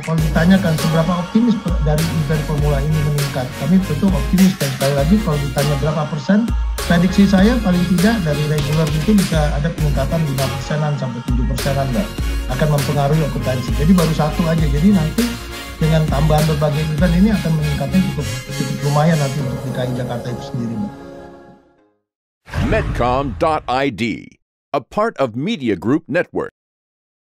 kalau ditanyakan seberapa optimis dari event Formula ini meningkat, kami tentu optimis. Dan sekali lagi kalau ditanya berapa persen, prediksi saya paling tidak dari regular itu bisa ada peningkatan 5%-an sampai 7%-an akan mempengaruhi okupansi. Jadi baru satu aja. Jadi nanti dengan tambahan berbagai event ini akan meningkatnya cukup lumayan nanti untuk DKI Jakarta itu sendiri, Mbak. Medcom.id, a part of Media Group Network.